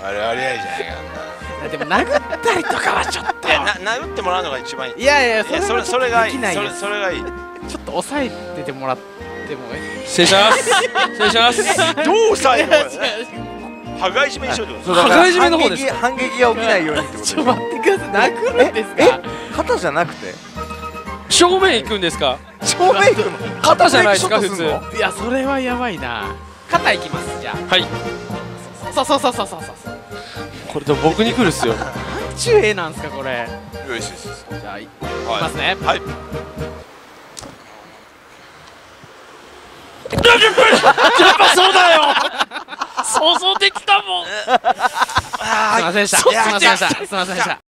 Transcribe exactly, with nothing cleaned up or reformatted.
あれありゃいいじゃないかでも殴ったりとかはちょっと。 いや、な殴ってもらうのが一番いい。 いやいや、 それそれがいい。それできないです。 それがいい。 ちょっと抑えててもらってもいい。 失礼します失礼しますどうさえも羽交い締めにしようってこと。 羽交い締めの方ですか。 反撃が起きないようにってこと。 ちょっと待ってください。殴るんですか。 え、肩じゃなくて正面行くんですか。 正面行くの。 肩じゃないですか普通。 いや、それはやばいな。肩いきます。じゃあ。 はい。 そうそうそうそうそうそう。 これでも僕に来るっすよ。 なんちゅう絵なんすかこれ。 よしよしよし。 じゃあいきますね。 はい。 やっぱそうだよ。想像できたもん。 すいませんでした。すいませんでした。すいませんでした。